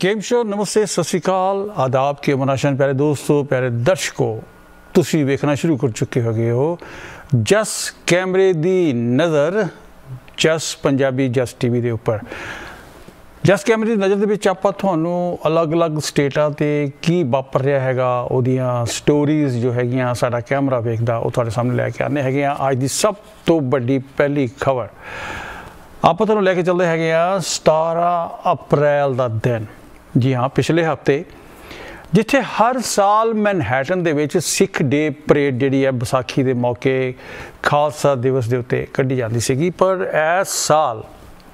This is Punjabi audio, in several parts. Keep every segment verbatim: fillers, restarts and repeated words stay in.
गेम शो नमस्ते सत श्री अकाल आदाब के मनाशन प्यारे दोस्तों प्यारे दर्शकों तुसी वेखना शुरू कर चुके हो गए हो जस कैमरे दी नज़र जस पंजाबी जस टीवी के उपर जस कैमरे की नज़र के आप थानू अलग अलग स्टेटा ते की वापर रहा हैगा ओदियां स्टोरीज़ जो हैगियां साडा कैमरा वेखदा वो तुहाडे सामने लैके आने हैगे अज की सब तो बड़ी पहली खबर आप तुहानू लैके चलते हैं सतारह अप्रैल का दिन। जी हाँ, पिछले हफ्ते जिथे हर साल मैनहैटन दे विच सिख डे परेड जिहड़ी है बैसाखी के मौके खालसा दिवस के उत्ते कढ़ी जाती सी, पर इस साल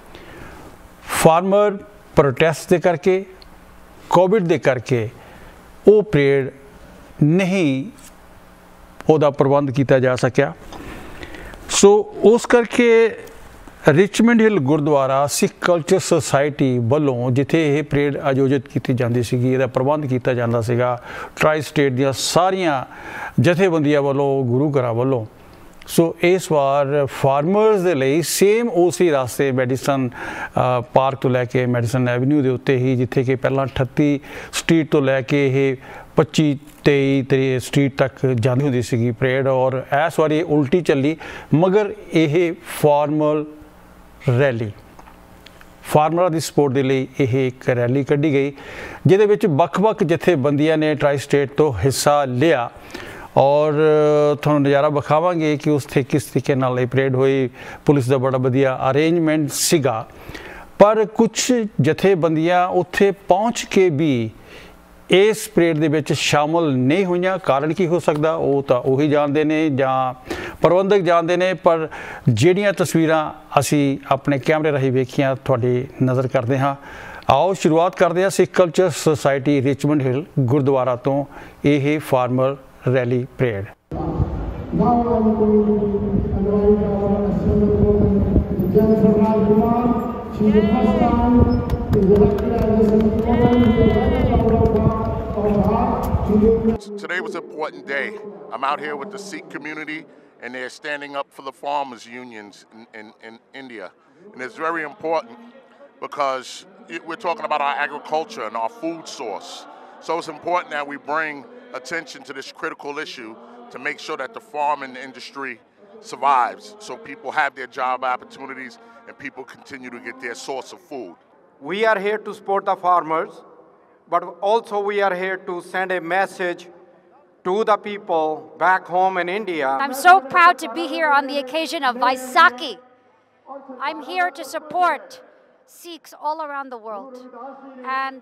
फार्मर प्रोटेस्ट के करके कोविड के करके वो परेड नहीं उहदा प्रबंध किया जा सकिया। सो उस करके Richmond Hill Gurdwara Sikh culture society वालों जिथे यह परेड आयोजित की जाती सी, इसका प्रबंध किया जाता सीगा ट्राई स्टेट दी सारिया जथेबंदियां वालों गुरु घरां वालों। सो इस बार फार्मर्स दे लई सेम उसी रास्ते मेडिसन पार्क तो लैके मेडिसन एवेन्यू के उत्ते ही जिथे कि पहला अठत्ती स्ट्रीट तो लैके ये पच्ची तेई तेई स्ट्रीट तक जाती होंदी सी परेड, और इस बार उल्टी चली मगर यह फॉर्मल रैली फार्मर की सपोर्ट के लिए यह एक रैली कढ़ी गई जिहदे वख-वख जथेबंदियां ने ट्राई स्टेट तो हिस्सा लिया और थोड़ा नज़ारा विखावांगे कि उससे किस तरीके नाल परेड हुई। पुलिस का बड़ा वधिया अरेंजमेंट सीगा, पर कुछ जथेबंदियां उत्थे पहुँच के भी इस परेड दे विच शामिल नहीं हुई। कारण की हो सकता वो तो उही जानते हैं जां प्रबंधक जानते हैं, पर जिहड़ियां तस्वीरां असी अपने कैमरे राही वेखियां तुहाडी नज़र करते हाँ। आओ शुरुआत करते हैं Sikh culture society Richmond Hill Gurdwara तो यह farmer rally parade. Today was an important day. I'm out here with the Sikh community and they're standing up for the farmers unions in, in, in India. And it's very important because it, we're talking about our agriculture and our food source. So it's important that we bring attention to this critical issue to make sure that the farming industry survives, so people have their job opportunities and people continue to get their source of food. We are here to support the farmers, but also we are here to send a message to the people back home in India. I'm so proud to be here on the occasion of Vaisakhi. I'm here to support Sikhs all around the world. And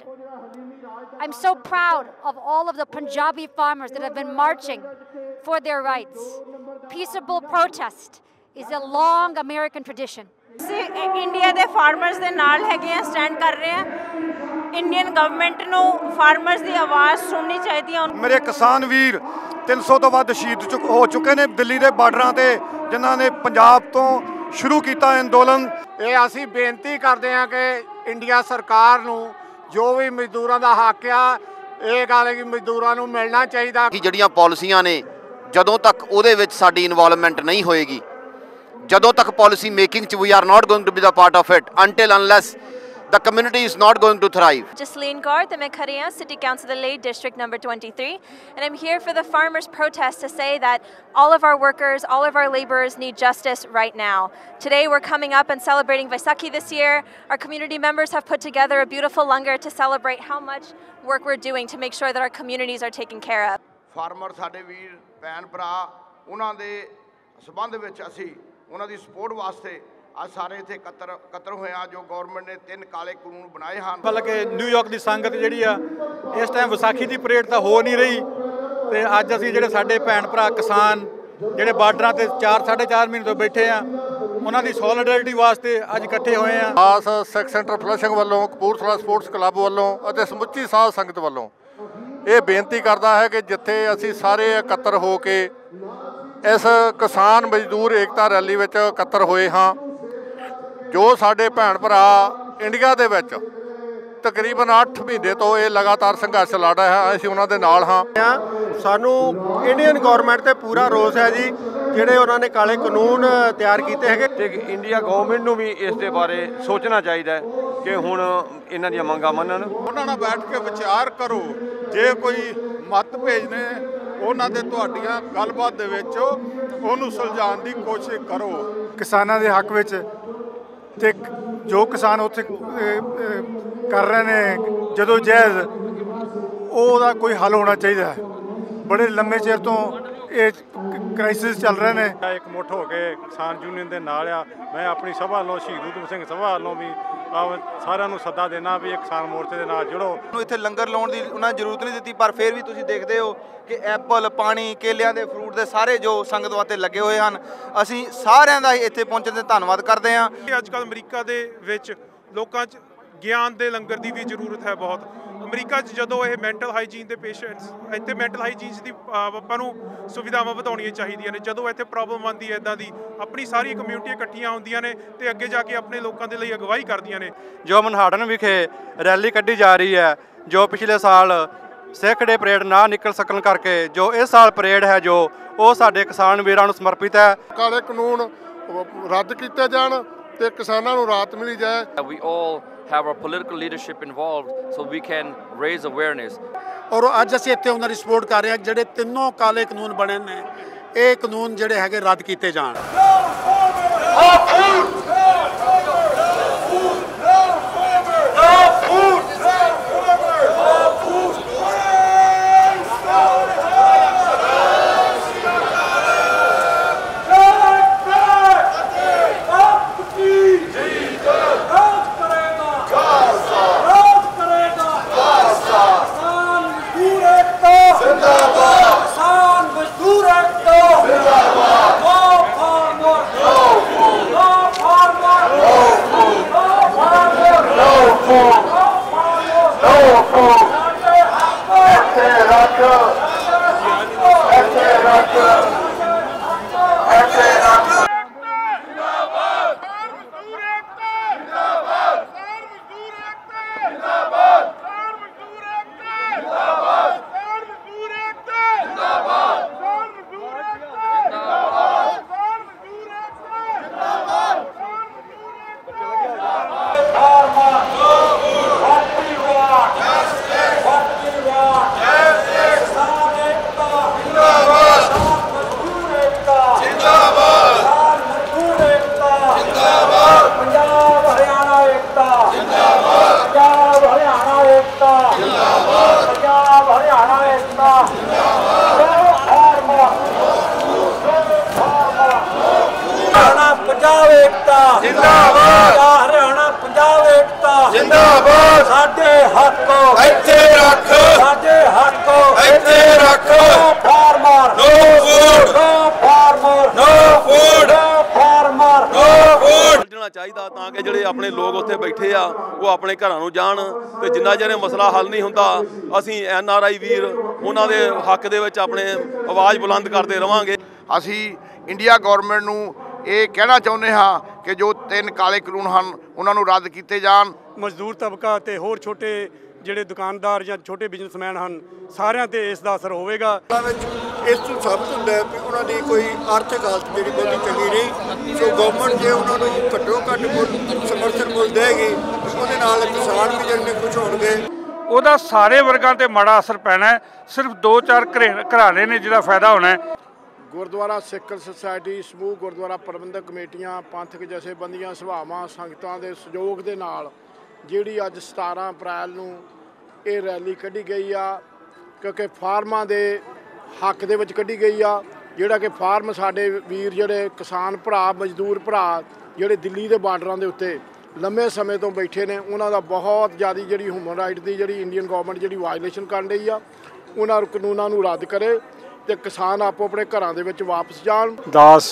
I'm so proud of all of the Punjabi farmers that have been marching for their rights. Peaceable protest is a long American tradition. India के फार्मर्स के नाल है स्टैंड कर रहे हैं। इंडियन गवर्नमेंट को फार्मर्स की आवाज़ सुननी चाहिए। मेरे किसान वीर तीन सौ तो वध शहीद चुक हो चुके हैं दिल्ली के बार्डर से, जिन्होंने पंजाब तो शुरू किया अंदोलन। ये असी बेनती करते हैं कि इंडिया सरकार नू जो भी मजदूरों का हक आ ये गल कि मजदूरों को मिलना चाहिए कि जड़ियाँ पॉलिसियां ने जदों तक उहदे विच साडी इन्वॉल्वमेंट नहीं होएगी, जदों तक policy making we are not going to be the part of it until unless the community is not going to thrive. Jasleen Kaur, the Mekharia City Council of Leh, District number twenty-three, and I'm here for the farmers' protest to say that all of our workers, all of our laborers need justice right now. Today we're coming up and celebrating Vaisakhi this year. Our community members have put together a beautiful langar to celebrate how much work we're doing to make sure that our communities are taken care of. Farmer ਸਾਡੇ ਵੀਰ ਭੈਣ ਭਰਾ ਉਹਨਾਂ ਦੇ ਸਬੰਧ ਵਿੱਚ ਅਸੀਂ ਉਹਨਾਂ ਦੀ ਸਪੋਰਟ ਵਾਸਤੇ आज सारे इत्थे कतर कतर होए आ जो गवर्नमेंट ने तीन काले कानून बनाए हैं। बल्कि न्यूयॉर्क की संगत जिहड़ी आ इस टाइम विसाखी की परेड तो हो नहीं रही, तो अज असीं जिहड़े साडे भैण भरा किसान जिहड़े बार्डरां ते चार साढ़े चार महीने तो बैठे आ उन्हां दी सॉलिडरिटी वास्ते अज इकट्ठे होए आ। खास सिख सेंटर फ्लशिंग वालों कपूरथला स्पोर्ट्स क्लब वालों अते समुची साध संगत वालों ये बेनती करदा है कि जिथे असीं सारे इकट्ठे हो के इस किसान मजदूर एकता रैली विच इकट्ठे होए हाँ, जो साडे भैण भरा इंडिया दे विच तकरीबन अठ महीने तो ये लगातार संघर्ष लड़ रहा है, असीं उन्हां दे नाल हाँ। सानू इंडियन गवर्नमेंट ते पूरा रोस है जी ਜਿਹੜੇ ਉਹਨਾਂ ਨੇ ਕਾਲੇ ਕਾਨੂੰਨ ਤਿਆਰ ਕੀਤੇ ਹੈਗੇ। ਤੇ ਇੰਡੀਆ ਗਵਰਨਮੈਂਟ ਨੂੰ ਵੀ ਇਸ ਦੇ ਬਾਰੇ ਸੋਚਣਾ ਚਾਹੀਦਾ ਕਿ ਹੁਣ ਇਹਨਾਂ ਦੀਆਂ ਮੰਗਾਂ ਮੰਨਣ। ਉਹਨਾਂ ਨਾਲ ਬੈਠ ਕੇ ਵਿਚਾਰ ਕਰੋ, ਜੇ ਕੋਈ ਮਤਭੇਦ ਨੇ ਉਹਨਾਂ ਦੇ ਤੁਹਾਡੀਆਂ ਗੱਲਬਾਤ ਦੇ ਵਿੱਚ ਉਹਨੂੰ ਸੁਲਝਾਉਣ ਦੀ ਕੋਸ਼ਿਸ਼ ਕਰੋ। ਕਿਸਾਨਾਂ ਦੇ ਹੱਕ ਵਿੱਚ ਤੇ ਜੋ ਕਿਸਾਨ ਉੱਥੇ ਕਰ ਰਹੇ ਨੇ ਜਦੋਂ ਜਾਇਜ਼, ਉਹਦਾ ਕੋਈ ਹੱਲ ਹੋਣਾ ਚਾਹੀਦਾ ਹੈ। ਬੜੇ ਲੰਮੇ ਚਿਰ ਤੋਂ ਇਹ ਕ੍ਰਾਈਸਿਸ ਚੱਲ ਰਹੇ ਨੇ। ਇੱਕ ਮੁੱਠ ਹੋ ਕੇ ਕਿਸਾਨ ਯੂਨੀਅਨ ਦੇ ਨਾਲ ਆ। ਮੈਂ ਆਪਣੀ ਸਭਾ ਵੱਲੋਂ ਸ਼ਹੀਦ ਊਧਮ ਸਿੰਘ ਸਭਾ ਵੱਲੋਂ ਵੀ ਸਾਰਿਆਂ ਨੂੰ ਸੱਦਾ ਦੇਣਾ ਵੀ ਇਹ ਕਿਸਾਨ ਮੋਰਚੇ ਦੇ ਨਾਲ ਜੁੜੋ। ਇੱਥੇ ਲੰਗਰ ਲਾਉਣ ਦੀ ਉਹਨਾਂ ਨੇ ਜ਼ਰੂਰਤ ਨਹੀਂ ਦਿੱਤੀ, ਪਰ ਫਿਰ ਵੀ ਤੁਸੀਂ ਦੇਖਦੇ ਹੋ ਕਿ ਐਪਲ, ਪਾਣੀ, ਕੇਲਿਆਂ ਦੇ ਫਰੂਟ ਦੇ ਸਾਰੇ ਜੋ ਸੰਗਤ ਵਾਸਤੇ ਲੱਗੇ ਹੋਏ ਹਨ। ਅਸੀਂ ਸਾਰਿਆਂ ਦਾ ਇੱਥੇ ਪਹੁੰਚਣ ਤੇ ਧੰਨਵਾਦ ਕਰਦੇ ਹਾਂ। ਅੱਜ ਕੱਲ੍ਹ ਅਮਰੀਕਾ ਦੇ ਵਿੱਚ ਲੋਕਾਂ 'ਚ ਗਿਆਨ ਦੇ ਲੰਗਰ ਦੀ ਵੀ ਜ਼ਰੂਰਤ ਹੈ ਬਹੁਤ। ਅਮਰੀਕਾ 'ਚ ਜਦੋਂ ਇਹ ਮੈਂਟਲ ਹਾਈਜੀਨ ਦੇ ਪੇਸ਼ੈਂਟਸ, ਇੱਥੇ ਮੈਂਟਲ ਹਾਈਜੀਨ ਦੀ ਆਪਾਂ ਨੂੰ ਸੁਵਿਧਾਵਾਂ ਵਧਾਉਣੀਆਂ ਚਾਹੀਦੀਆਂ ਨੇ। ਜਦੋਂ ਇੱਥੇ ਪ੍ਰੋਬਲਮ ਆਉਂਦੀ ਹੈ ਇੱਦਾਂ ਦੀ, ਆਪਣੀ ਸਾਰੀ ਕਮਿਊਨਿਟੀਆਂ ਇਕੱਠੀਆਂ ਹੁੰਦੀਆਂ ਨੇ ਤੇ ਅੱਗੇ ਜਾ ਕੇ ਆਪਣੇ ਲੋਕਾਂ ਦੇ ਲਈ ਅਗਵਾਈ ਕਰਦੀਆਂ ਨੇ। ਜੋ ਮਨਹਾਟਨ ਵਿਖੇ ਰੈਲੀ ਕੱਢੀ ਜਾ ਰਹੀ ਹੈ, ਜੋ ਪਿਛਲੇ ਸਾਲ ਸਿੱਖ ਡੇ ਪਰੇਡ ਨਾ ਨਿਕਲ ਸਕਣ ਕਰਕੇ ਜੋ ਇਸ ਸਾਲ ਪਰੇਡ ਹੈ ਜੋ ਉਹ ਸਾਡੇ ਕਿਸਾਨ ਵੀਰਾਂ ਨੂੰ ਸਮਰਪਿਤ ਹੈ। ਕਾਲੇ ਕਾਨੂੰਨ ਰੱਦ ਕੀਤੇ ਜਾਣ ਤੇ ਕਿਸਾਨਾਂ ਨੂੰ ਰਾਹਤ ਮਿਲੀ ਜਾਏ। We all have our political leadership involved so we can raise awareness. ਔਰ ਅੱਜ ਅਸੀਂ ਇੱਥੇ ਉਹਨਾਂ ਦੀ ਸਪੋਰਟ ਕਰ ਰਹੇ ਹਾਂ ਜਿਹੜੇ ਤਿੰਨੋਂ ਕਾਲੇ ਕਾਨੂੰਨ ਬਣੇ ਨੇ, ਇਹ ਕਾਨੂੰਨ ਜਿਹੜੇ ਹੈਗੇ ਰੱਦ ਕੀਤੇ ਜਾਣ। ਚਾਹੀਦਾ ਤਾਂ ਕਿ ਜਿਹੜੇ ਆਪਣੇ ਲੋਕ ਉੱਥੇ ਬੈਠੇ ਆ ਉਹ ਆਪਣੇ ਘਰਾਂ ਨੂੰ ਜਾਣ ਤੇ ਜਿੰਨਾ ਚਿਰ ਇਹ ਮਸਲਾ ਹੱਲ ਨਹੀਂ ਹੁੰਦਾ ਅਸੀਂ ਐਨ ਆਰ ਆਈ ਵੀਰ ਉਹਨਾਂ ਦੇ ਹੱਕ ਦੇ ਵਿੱਚ ਆਪਣੇ ਆਵਾਜ਼ ਬੁਲੰਦ ਕਰਦੇ ਰਵਾਂਗੇ। ਅਸੀਂ ਇੰਡੀਆ ਗਵਰਨਮੈਂਟ ਨੂੰ ਇਹ ਕਹਿਣਾ ਚਾਹੁੰਦੇ ਹਾਂ ਕਿ ਜੋ ਤਿੰਨ ਕਾਲੇ ਕਾਨੂੰਨ ਹਨ ਉਹਨਾਂ ਨੂੰ ਰੱਦ ਕੀਤੇ ਜਾਣ। ਮਜ਼ਦੂਰ ਤਬਕਾ ਤੇ ਹੋਰ ਛੋਟੇ ਜਿਹੜੇ ਦੁਕਾਨਦਾਰ ਜਾਂ ਛੋਟੇ ਬਿਜ਼ਨਸਮੈਨ ਹਨ, ਸਾਰਿਆਂ ਤੇ ਇਸ ਦਾ ਅਸਰ ਹੋਵੇਗਾ। ਇਸ ਤੋਂ ਸਾਬਤ ਹੁੰਦਾ ਹੈ ਕਿ ਉਹਨਾਂ ਦੀ ਕੋਈ ਆਰਥਿਕ ਹਾਲਤ ਜਿਹੜੀ ਬਹੁਤੀ ਚੰਗੀ ਨਹੀਂ, ਸੋ ਗਵਰਨਮੈਂਟ ਜੇ ਉਹਨਾਂ ਨੂੰ ਘੱਟੋ ਘੱਟ ਮੁੱਲ ਸਮਰਥਨ ਮੁੱਲ ਦੇਗੀ ਉਹਦੇ ਨਾਲ ਕਿਸਾਨ ਵੀ ਜਿਹੜੇ ਖੁਸ਼ ਹੋਣਗੇ। ਉਹਦਾ ਸਾਰੇ ਵਰਗਾਂ ਤੇ ਮਾੜਾ ਅਸਰ ਪੈਣਾ ਹੈ, ਸਿਰਫ ਦੋ ਚਾਰ ਘਰਾਣੇ ਨੇ ਜਿਹਦਾ ਫਾਇਦਾ ਹੋਣਾ ਹੈ। ਗੁਰਦੁਆਰਾ ਸਿੱਖ ਸੁਸਾਇਟੀ, ਸਮੂਹ ਗੁਰਦੁਆਰਾ ਪ੍ਰਬੰਧਕ ਕਮੇਟੀਆਂ, ਪੰਥਕ ਜਥੇਬੰਦੀਆਂ, ਸਭਾਵਾਂ, ਸੰਗਤਾਂ ਦੇ ਸਹਿਯੋਗ ਦੇ ਨਾਲ ਜਿਹੜੀ ਅੱਜ ਸਤਾਰਾਂ ਅਪ੍ਰੈਲ ਨੂੰ ਇਹ ਰੈਲੀ ਕੱਢੀ ਗਈ ਆ, ਕਿਉਂਕਿ ਫਾਰਮਾਂ ਦੇ ਹੱਕ ਦੇ ਵਿੱਚ ਕੱਢੀ ਗਈ ਆ। ਜਿਹੜਾ ਕਿ ਫਾਰਮ ਸਾਡੇ ਵੀਰ ਜਿਹੜੇ ਕਿਸਾਨ ਭਰਾ, ਮਜ਼ਦੂਰ ਭਰਾ ਜਿਹੜੇ ਦਿੱਲੀ ਦੇ ਬਾਰਡਰਾਂ ਦੇ ਉੱਤੇ ਲੰਮੇ ਸਮੇਂ ਤੋਂ ਬੈਠੇ ਨੇ, ਉਹਨਾਂ ਦਾ ਬਹੁਤ ਜ਼ਿਆਦਾ ਜਿਹੜੀ ਹਿਊਮਨ ਰਾਈਟ ਦੀ ਜਿਹੜੀ ਇੰਡੀਅਨ ਗਵਰਨਮੈਂਟ ਜਿਹੜੀ ਵਾਇਲੇਸ਼ਨ ਕਰ ਰਹੀ ਆ, ਉਹਨਾਂ ਕਾਨੂੰਨਾਂ ਨੂੰ ਰੱਦ ਕਰੇ ਤੇ ਕਿਸਾਨ ਆਪੋ ਆਪਣੇ ਘਰਾਂ ਦੇ ਵਿੱਚ ਵਾਪਸ ਜਾਣ। ਦਾਸ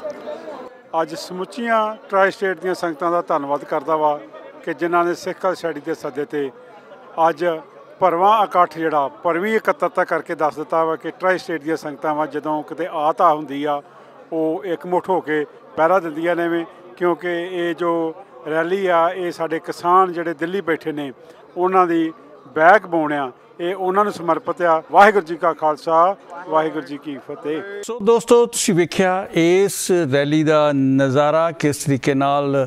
ਅੱਜ ਸਮੁੱਚੀਆਂ ਟਰਾਈ ਸਟੇਟ ਦੀਆਂ ਸੰਗਤਾਂ ਦਾ ਧੰਨਵਾਦ ਕਰਦਾ ਵਾ ਕਿ ਜਿਨ੍ਹਾਂ ਨੇ ਸਿੱਖ ਸੋਸਾਇਟੀ ਦੇ ਸੱਦੇ ਤੇ ਅੱਜ ਭਰਵਾਂ ਇਕੱਠ ਜਿਹੜਾ ਭਰਵੀਂ ਇਕੱਤਰਤਾ ਕਰਕੇ ਦੱਸ ਦਿੱਤਾ ਵਾ ਕਿ ਟਰਾਈ ਸਟੇਟ ਦੀਆਂ ਸੰਗਤਾਂ ਵਾ ਜਦੋਂ ਕਿਤੇ ਆਤਾ ਹੁੰਦੀ ਆ ਉਹ ਇਕਮੁੱਠ ਹੋ ਕੇ ਪਹਿਰਾ ਦਿੰਦੀਆਂ ਨੇ ਵੇਂ, ਕਿਉਂਕਿ ਇਹ ਜੋ ਰੈਲੀ ਆ ਇਹ ਸਾਡੇ ਕਿਸਾਨ ਜਿਹੜੇ ਦਿੱਲੀ ਬੈਠੇ ਨੇ ਉਹਨਾਂ ਦੀ ਬੈਕਬੋਨ ਆ, ਇਹ ਉਹਨਾਂ ਨੂੰ ਸਮਰਪਿਤ ਆ। ਵਾਹਿਗੁਰੂ ਜੀ ਕਾ ਖਾਲਸਾ, ਵਾਹਿਗੁਰੂ ਜੀ ਕੀ ਫਤਿਹ। ਸੋ ਦੋਸਤੋ, ਤੁਸੀਂ ਵੇਖਿਆ ਇਸ ਰੈਲੀ ਦਾ ਨਜ਼ਾਰਾ, ਕਿਸ ਤਰੀਕੇ ਨਾਲ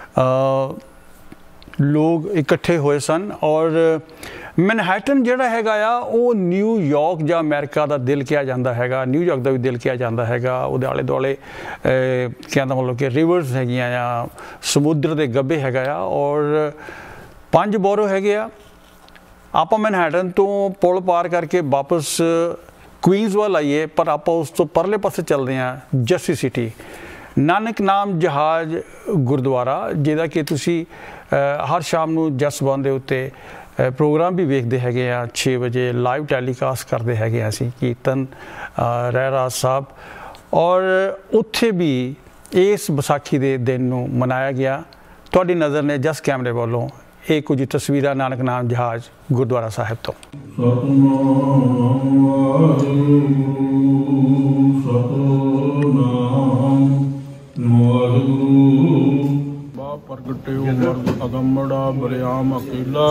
ਲੋਕ ਇਕੱਠੇ ਹੋਏ ਸਨ। ਔਰ ਮੈਨਹੈਟਨ ਜਿਹੜਾ ਹੈਗਾ ਆ ਉਹ ਨਿਊਯਾਰਕ ਜਾਂ ਅਮਰੀਕਾ ਦਾ ਦਿਲ ਕਿਹਾ ਜਾਂਦਾ ਹੈਗਾ, ਨਿਊਯਾਰਕ ਦਾ ਵੀ ਦਿਲ ਕਿਹਾ ਜਾਂਦਾ ਹੈਗਾ। ਉਹਦੇ ਆਲੇ ਦੁਆਲੇ ਕਹਿਣ ਦਾ ਮਤਲਬ ਕਿ ਰਿਵਰਸ ਹੈਗੀਆਂ ਆ, ਸਮੁੰਦਰ ਦੇ ਗੱਭੇ ਹੈਗਾ ਆ। ਔਰ ਪੰਜ ਬੋਰੋ ਹੈਗੇ ਆ। ਆਪਾਂ ਮੈਨਹੈਟਨ ਤੋਂ ਪੁਲ ਪਾਰ ਕਰਕੇ ਵਾਪਸ ਕੁਈਨਜ਼ ਵੱਲ ਆਈਏ, ਪਰ ਆਪਾਂ ਉਸ ਤੋਂ ਪਰਲੇ ਪਾਸੇ ਚੱਲਦੇ ਹਾਂ ਜਰਸੀ ਸਿਟੀ, ਨਾਨਕ ਨਾਮ ਜਹਾਜ਼ ਗੁਰਦੁਆਰਾ, ਜਿਹਦਾ ਕਿ ਤੁਸੀਂ ਹਰ ਸ਼ਾਮ ਨੂੰ ਜਸ ਬੰਦ ਦੇ ਉੱਤੇ ਪ੍ਰੋਗਰਾਮ ਵੀ ਵੇਖਦੇ ਹੈਗੇ ਆ। ਛੇ ਵਜੇ ਲਾਈਵ ਟੈਲੀਕਾਸਟ ਕਰਦੇ ਹੈਗੇ ਅਸੀਂ ਕੀਰਤਨ ਰਹਿਰਾਸ ਸਾਹਿਬ। ਔਰ ਉੱਥੇ ਵੀ ਇਸ ਵਿਸਾਖੀ ਦੇ ਦਿਨ ਨੂੰ ਮਨਾਇਆ ਗਿਆ। ਤੁਹਾਡੀ ਨਜ਼ਰ ਨੇ ਜਸ ਕੈਮਰੇ ਵੱਲੋਂ ਇਹ ਕੁਝ ਤਸਵੀਰਾਂ ਨਾਨਕ ਨਾਮ ਜਹਾਜ਼ ਗੁਰਦੁਆਰਾ ਸਾਹਿਬ ਤੋਂ। ਪ੍ਰਗਟਿਓ ਵਰਦ ਅਗੰਮੜਾ ਬਰਿਆਮ ਅਕੀਲਾ,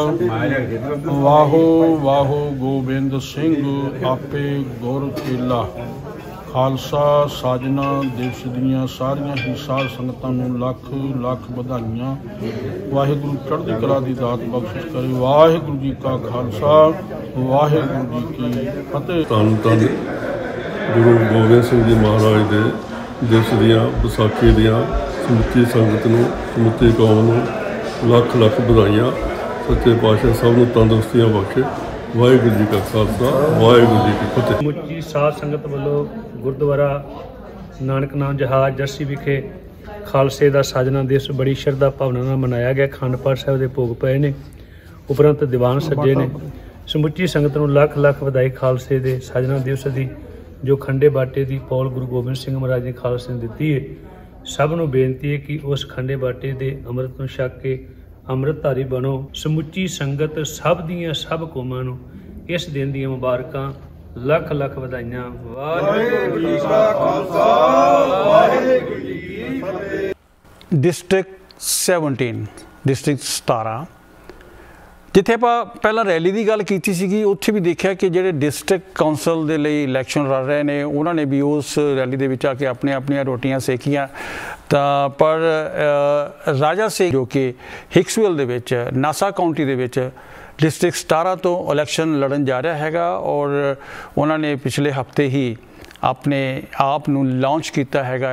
ਵਾਹੋ ਵਾਹੋ ਗੋਬਿੰਦ ਸਿੰਘ ਆਪੇ ਗੁਰ ਕੀਲਾ। ਖਾਲਸਾ ਸਾਜਨਾ ਦਿਵਸ ਦੀਆਂ ਸਾਰੀਆਂ ਹੀ ਸਾਧ ਸੰਗਤਾਂ ਨੂੰ ਲੱਖ ਲੱਖ ਵਧਾਈਆਂ। ਵਾਹਿਗੁਰੂ ਚੜ੍ਹਦੀ ਕਲਾ ਦੀ ਦਾਤ ਬਖਸ਼ਿਸ਼ ਕਰੇ। ਵਾਹਿਗੁਰੂ ਜੀ ਕਾ ਖਾਲਸਾ, ਵਾਹਿਗੁਰੂ ਜੀ ਕੀ ਫਤਿਹ। ਧੰਨ ਧੰਨ ਗੁਰੂ ਗੋਬਿੰਦ ਸਿੰਘ ਜੀ ਮਹਾਰਾਜ ਦੇ ਦਿਵਸ ਦੀਆਂ, ਵਿਸਾਖੀ ਦੀਆਂ ਸਮੁੱਚੀ ਸੰਗਤ ਨੂੰ, ਸਮੁੱਚੀ ਕੌਮ ਨੂੰ ਲੱਖ ਲੱਖ ਵਧਾਈਆਂ। ਸੱਚੇ ਪਾਤਸ਼ਾਹ ਸਭ ਨੂੰ ਤੰਦਰੁਸਤੀਆਂ ਬਖਸ਼ੇ। ਵਾਹਿਗੁਰੂ ਜੀ ਕਾ ਖਾਲਸਾ, ਵਾਹਿਗੁਰੂ ਜੀ ਕੀ ਫਤਿਹ। ਸਮੁੱਚੀ ਸਾਧ ਸੰਗਤ ਵੱਲੋਂ ਗੁਰਦੁਆਰਾ ਨਾਨਕ ਨਾਮ ਜਹਾਜ਼ ਜਰਸੀ ਵਿਖੇ ਖਾਲਸੇ ਦਾ ਸਾਜਨਾ ਦਿਵਸ ਬੜੀ ਸ਼ਰਧਾ ਭਾਵਨਾ ਨਾਲ ਮਨਾਇਆ ਗਿਆ। ਅਖੰਡ ਪਾਠ ਸਾਹਿਬ ਦੇ ਭੋਗ ਪਏ ਨੇ, ਉਪਰੰਤ ਦੀਵਾਨ ਸੱਜੇ ਨੇ। ਸਮੁੱਚੀ ਸੰਗਤ ਨੂੰ ਲੱਖ ਲੱਖ ਵਧਾਈ ਖਾਲਸੇ ਦੇ ਸਾਜਨਾ ਦਿਵਸ ਦੀ, ਜੋ ਖੰਡੇ ਬਾਟੇ ਦੀ ਪੌਲ ਗੁਰੂ ਗੋਬਿੰਦ ਸਿੰਘ ਮਹਾਰਾਜ ਨੇ ਖਾਲਸੇ ਨੂੰ ਦਿੱਤੀ ਹੈ। ਸਭ ਨੂੰ ਬੇਨਤੀ ਹੈ ਕਿ ਉਸ ਖੰਡੇ ਬਾਟੇ ਦੇ ਅੰਮ੍ਰਿਤ ਨੂੰ ਛਕ ਕੇ ਅੰਮ੍ਰਿਤਧਾਰੀ ਬਣੋ। ਸਮੁੱਚੀ ਸੰਗਤ ਸਭ ਦੀਆਂ ਸਭ ਕੌਮਾਂ ਨੂੰ ਇਸ ਦਿਨ ਦੀਆਂ ਮੁਬਾਰਕਾਂ, ਲੱਖ ਲੱਖ ਵਧਾਈਆਂ। ਵਾਹਿਗੁਰੂ ਜੀ ਕਾ ਖਾਲਸਾ, ਵਾਹਿਗੁਰੂ ਜੀ ਕੀ ਫਤਿਹ। ਡਿਸਟ੍ਰਿਕਟ ਸਤਾਰਾਂ, ਡਿਸਟ੍ਰਿਕਟ ਸਤਾਰਾਂ, ਜਿੱਥੇ ਆਪਾਂ ਪਹਿਲਾਂ ਰੈਲੀ ਦੀ ਗੱਲ ਕੀਤੀ ਸੀਗੀ, ਉੱਥੇ ਵੀ ਦੇਖਿਆ ਕਿ ਜਿਹੜੇ ਡਿਸਟ੍ਰਿਕਟ ਕਾਉਂਸਲ ਦੇ ਲਈ ਇਲੈਕਸ਼ਨ ਲੜ ਰਹੇ ਨੇ, ਉਹਨਾਂ ਨੇ ਵੀ ਉਸ ਰੈਲੀ ਦੇ ਵਿੱਚ ਆ ਕੇ ਆਪਣੀਆਂ ਆਪਣੀਆਂ ਰੋਟੀਆਂ ਸੇਕੀਆਂ। ਤਾਂ ਪਰ ਰਾਜਾ ਸਿੰਘ ਜੋ ਕਿ ਹਿਕਸਵਿਲ ਦੇ ਵਿੱਚ, ਨਾਸਾ ਕਾਉਂਟੀ ਦੇ ਵਿੱਚ ਡਿਸਟ੍ਰਿਕਟ ਸਤਾਰਾਂ ਤੋਂ ਇਲੈਕਸ਼ਨ ਲੜਨ ਜਾ ਰਿਹਾ ਹੈਗਾ। ਔਰ ਉਹਨਾਂ ਨੇ ਪਿਛਲੇ ਹਫਤੇ ਹੀ ਆਪਣੇ ਆਪ ਨੂੰ ਲਾਂਚ ਕੀਤਾ ਹੈਗਾ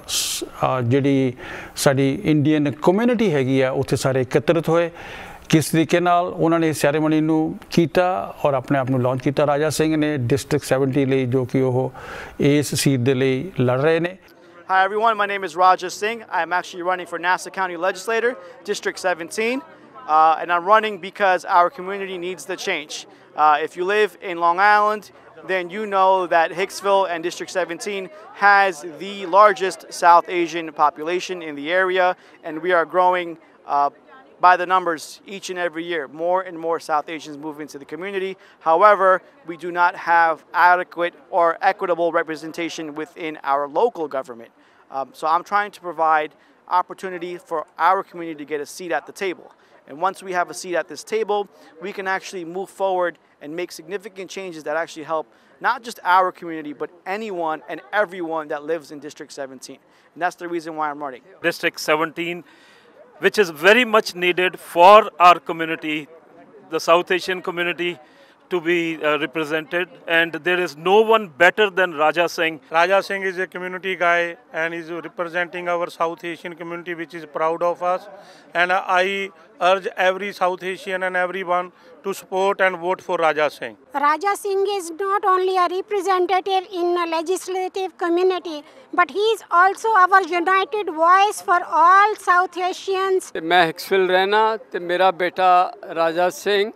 ਆ। ਜਿਹੜੀ ਸਾਡੀ ਇੰਡੀਅਨ ਕਮਿਊਨਿਟੀ ਹੈਗੀ ਆ, ਉੱਥੇ ਸਾਰੇ ਇਕੱਤਰਿਤ ਹੋਏ। ਕਿਸ ਤਰੀਕੇ ਨਾਲ ਉਹਨਾਂ ਨੇ ਸੈਰੇਮਨੀ ਨੂੰ ਕੀਤਾ ਔਰ ਆਪਣੇ ਆਪ ਨੂੰ ਲਾਂਚ ਕੀਤਾ। ਰਾਜਾ ਸਿੰਘ ਨੇ ਡਿਸਟ੍ਰਿਕਟ ਸੱਤਰ ਲਈ, ਜੋ ਕਿ ਉਹ ਇਸ ਸੀਟ ਦੇ ਲਈ ਲੜ ਰਹੇ ਨੇ। Hi everyone, my name is Raja Singh. I'm actually running for Nassau County Legislator, District seventeen, uh, and I'm running because our community needs the change. Uh, if you live in Long Island, then you know that Hicksville and District seventeen has the largest South Asian population in the area, and we are growing uh, by the numbers each and every year. More and more South Asians move into the community. However, we do not have adequate or equitable representation within our local government. Um, so I'm trying to provide opportunity for our community to get a seat at the table. And once we have a seat at this table, we can actually move forward and make significant changes that actually help not just our community, but anyone and everyone that lives in District seventeen. And that's the reason why I'm running. District seventeen, which is very much needed for our community, the South Asian community, to be uh, represented, and there is no one better than Raja Singh. Raja Singh is a community guy and is representing our South Asian community, which is proud of us, and I urge every South Asian and everyone to support and vote for Raja Singh. Raja Singh is not only a representative in a legislative community, but he is also our united voice for all South Asians. मैं हिक्सविल रहना ते मेरा बेटा राजा सिंह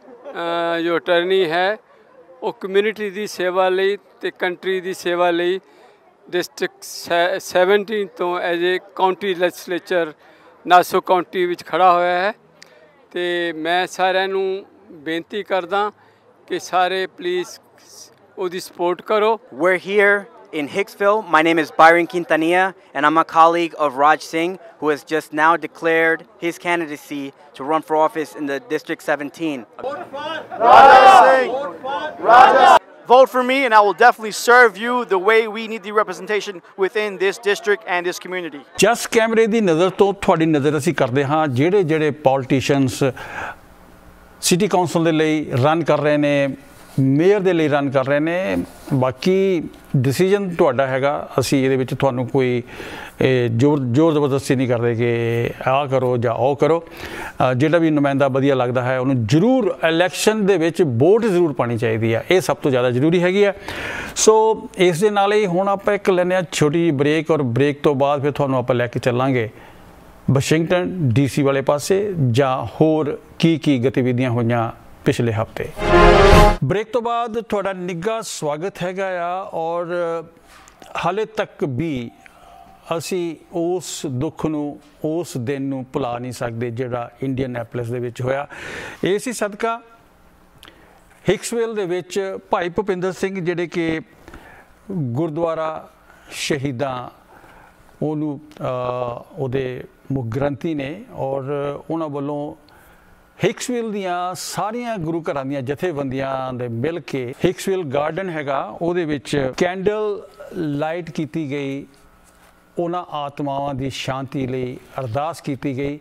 जो अटर्नी है, वो कम्यूनिटी की सेवा ਲਈ ਤੇ ਕੰਟਰੀ ਦੀ ਸੇਵਾ ਲਈ ਡਿਸਟ੍ਰਿਕਟ ਸੈਵਨਟੀਨ ਤੋਂ as a county legislature Nassau County ਵਿੱਚ ਖੜਾ ਹੋਇਆ ਹੈ। ਤੇ ਮੈਂ ਸਾਰਿਆਂ ਨੂੰ ਬੇਨਤੀ ਕਰਦਾ ਕਿ ਸਾਰੇ ਪਲੀਜ਼ ਉਹਦੀ ਸਪੋਰਟ ਕਰੋ। We're here in Hicksville. My name is Byron Quintanilla, and I'm a colleague of Raj Singh, who has just now declared his candidacy to run for office in the District seventeen. Raja Singh! Raja! Vote for me and I will definitely serve you the way we need the representation within this district and this community. ਜਸ ਕੈਮਰੇ ਦੀ ਨਜ਼ਰ ਤੋਂ ਤੁਹਾਡੀ ਨਜ਼ਰ ਅਸੀਂ ਕਰਦੇ ਹਾਂ ਜਿਹੜੇ ਜਿਹੜੇ ਪੋਲੀਟੀਸ਼ੀਅਨਸ ਸਿਟੀ ਕਾਉਂਸਲ ਦੇ ਲਈ ਰਨ ਕਰ ਰਹੇ ਨੇ ਮੇਅਰ ਦੇ ਲਈ ਰਨ ਕਰ ਰਹੇ ਨੇ ਬਾਕੀ ਡਿਸੀਜਨ ਤੁਹਾਡਾ ਹੈਗਾ ਅਸੀਂ ਇਹਦੇ ਵਿੱਚ ਤੁਹਾਨੂੰ ਕੋਈ ਜ਼ੋਰ ਜ਼ੋਰ ਜ਼ਬਰਦਸਤੀ ਨਹੀਂ ਕਰਦੇ ਕਿ ਆਹ ਕਰੋ ਜਾਂ ਉਹ ਕਰੋ ਜਿਹੜਾ ਵੀ ਨੁਮਾਇੰਦਾ ਵਧੀਆ ਲੱਗਦਾ ਹੈ ਉਹਨੂੰ ਜ਼ਰੂਰ ਇਲੈਕਸ਼ਨ ਦੇ ਵਿੱਚ ਵੋਟ ਜ਼ਰੂਰ ਪਾਣੀ ਚਾਹੀਦੀ ਹੈ ਇਹ ਸਭ ਤੋਂ ਜ਼ਿਆਦਾ ਜ਼ਰੂਰੀ ਹੈਗੀ ਹੈ ਸੋ ਇਸ ਦੇ ਨਾਲ ਹੀ ਹੁਣ ਆਪਾਂ ਇੱਕ ਲੈਂਦੇ ਹਾਂ ਛੋਟੀ ਜਿਹੀ ਬ੍ਰੇਕ ਔਰ ਬ੍ਰੇਕ ਤੋਂ ਬਾਅਦ ਫਿਰ ਤੁਹਾਨੂੰ ਆਪਾਂ ਲੈ ਕੇ ਚੱਲਾਂਗੇ ਵਾਸ਼ਿੰਗਟਨ ਡੀਸੀ ਵਾਲੇ ਪਾਸੇ ਜਾਂ ਹੋਰ ਕੀ ਕੀ ਗਤੀਵਿਧੀਆਂ ਹੋਈਆਂ ਪਿਛਲੇ ਹਫਤੇ ਬ੍ਰੇਕ ਤੋਂ ਬਾਅਦ ਤੁਹਾਡਾ ਨਿੱਘਾ ਸਵਾਗਤ ਹੈਗਾ ਆ ਔਰ ਹਾਲੇ ਤੱਕ ਵੀ ਅਸੀਂ ਉਸ ਦੁੱਖ ਨੂੰ ਉਸ ਦਿਨ ਨੂੰ ਭੁਲਾ ਨਹੀਂ ਸਕਦੇ ਜਿਹੜਾ ਇੰਡੀਅਨੈਪੋਲਿਸ ਦੇ ਵਿੱਚ ਹੋਇਆ ਇਸੇ ਸਦਕਾ ਹਿਕਸਵਿਲ ਦੇ ਵਿੱਚ ਭਾਈ ਭੁਪਿੰਦਰ ਸਿੰਘ ਜਿਹੜੇ ਕਿ ਗੁਰਦੁਆਰਾ ਸ਼ਹੀਦਾਂ ਉਹਨੂੰ ਉਹਦੇ ਮੁੱਖ ਗ੍ਰੰਥੀ ਨੇ ਔਰ ਉਹਨਾਂ ਵੱਲੋਂ ਹਿਕਸਵਿਲ ਦੀਆਂ ਸਾਰੀਆਂ ਗੁਰੂ ਘਰਾਂ ਦੀਆਂ ਜਥੇਬੰਦੀਆਂ ਦੇ ਮਿਲ ਕੇ ਹਿਕਸਵਿਲ ਗਾਰਡਨ ਹੈਗਾ ਉਹਦੇ ਵਿੱਚ ਕੈਂਡਲ ਲਾਈਟ ਕੀਤੀ ਗਈ ਉਹਨਾਂ ਆਤਮਾਵਾਂ ਦੀ ਸ਼ਾਂਤੀ ਲਈ ਅਰਦਾਸ ਕੀਤੀ ਗਈ